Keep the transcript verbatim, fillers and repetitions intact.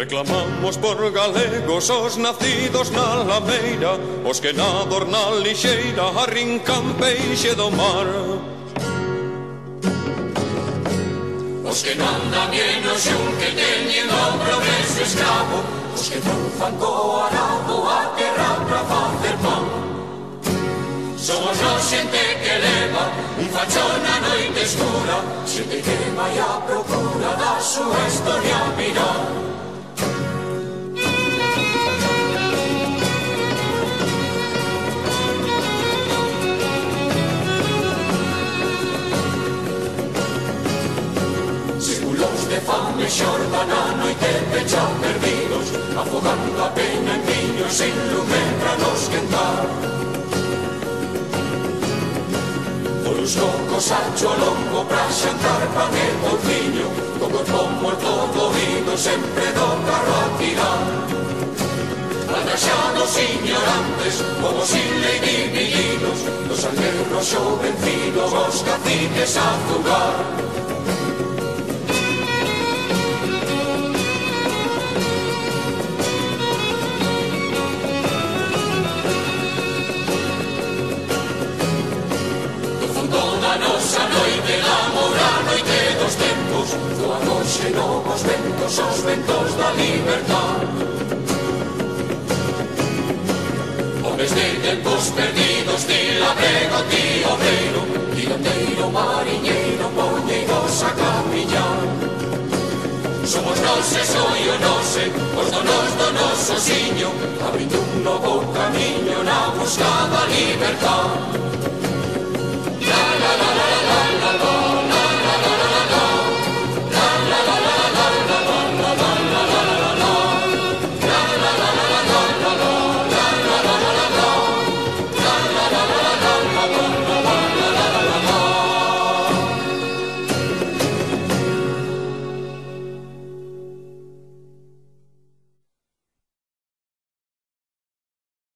Reclamamos por galegos os nacidos na lameira, os que na dorna lixeira arrincan peixe do mar. Os que non dan bien o xunque teñen o progreso escravo, os que trunfan co arado a terra pra facer pan. Somos nós xente que leva un fachón na noite escura, xente que vai a procura da súa historia viral. De fame xorda na noite pecha perdidos, afogando a pena en viño sin lume pra nos quentar. Polos cocos ancho a longo pra xantar pan e touciño, co corpo morto movido sempre do carro a tirar. Atraxados ignorantes, como sin lei ni villinos, dos alberros xovencidos, os caciques a jugar. A nosa noite, amor a noite dos tempos, do agoxe novos ventos, os ventos da libertad. Homes de tempos perdidos, ti labrego, ti obreiro, tirandeiro, mariñeiro, poñeiros a camiñar. Somos nós e soy o nose, os donos do noso siño, abrindo un novo camiño na busca da libertad.